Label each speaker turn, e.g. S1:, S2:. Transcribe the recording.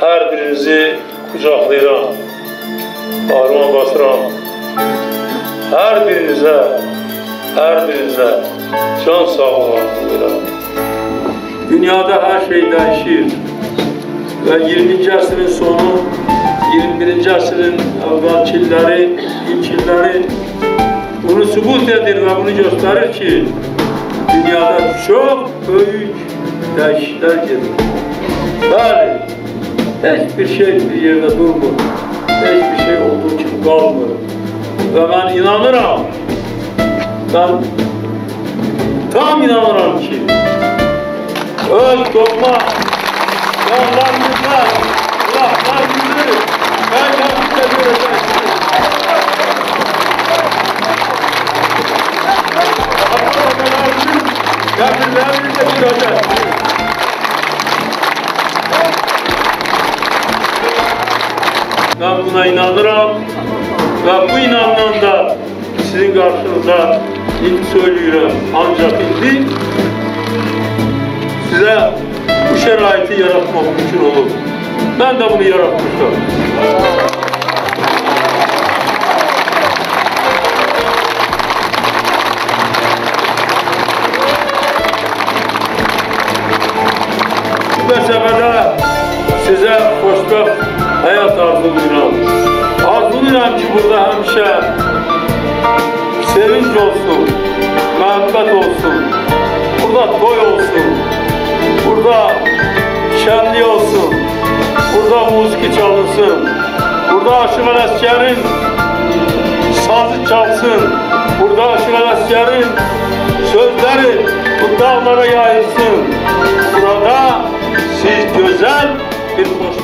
S1: Her birinizi kucaklayıram, bağrıma basıram. Her birinize can sağlığı diliyorum. Dünyada her şey değişir ve 20. asrın sonu, 21. asrın evvelçilleri, ilçilleri bunu sübut edir ve bunu gösterir ki dünyada çok büyük değişiklikler gelir. Bəli, hiçbir şey bir yerde durmur, hiçbir şey olduğu gibi kalmır. Ve ben inanıram, ben tam inanıram ki öz doğma yanlarımızda, kulaklarımızı elhamdülillah göreceksiniz. Atalarımızın kabirlerini de göreceksiniz. Ben buna inanıram ve bu inandan da sizin karşınızda ilk söylüyorum. Ancak şimdi size bu şeraiti yaratmak için olur. Ben de bunu yaratmışım. Bu mesafede size hoşgörü hayat arzuluyorum. Arzuluyorum ki burada hemşe sevinç olsun, muhabbet olsun, burada toy olsun, burada şenli olsun, burada müzik çalınsın, burada Aşık Alasker'in sazı çalsın, burada Aşık Alasker'in sözleri bu dağlara yayılsın. Burada siz güzel bir hoş